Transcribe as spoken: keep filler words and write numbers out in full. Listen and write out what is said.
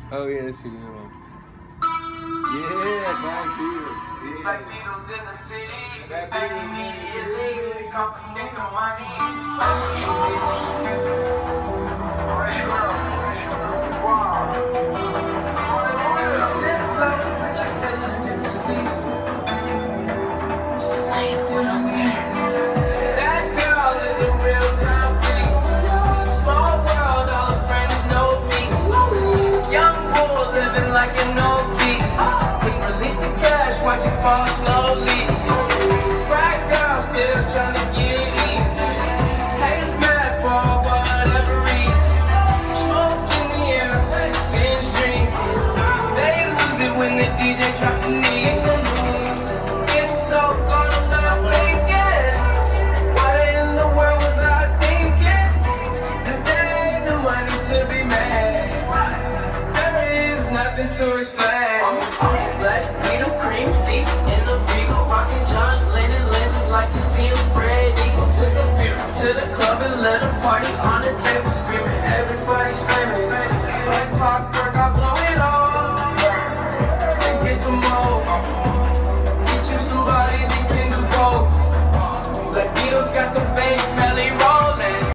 Oh yeah, that's you know. Yeah, back here. Yeah. Black Beatles in the city. Black Beatles immediately confiscate the money. Send flowers, but you said you didn't receive. Just like with me. That girl is a real time piece. Small world, all her friends know me. Young bull living like an old geese. Can release the cash, watch it fall slowly. Frat girl still trying to get in. Haters mad for whatever reason. Smoke in the air, binge drink. They lose it when the D J drop the knee. Getting so caught up, not blinking. What in the world was I thinking? And there ain't no money to be made. There is nothing to explain. Black Beetle cream seats in the Beagle, rocking John Lennon lenses, like to see him spread eagle. Took a beer to the club and let a party on the table.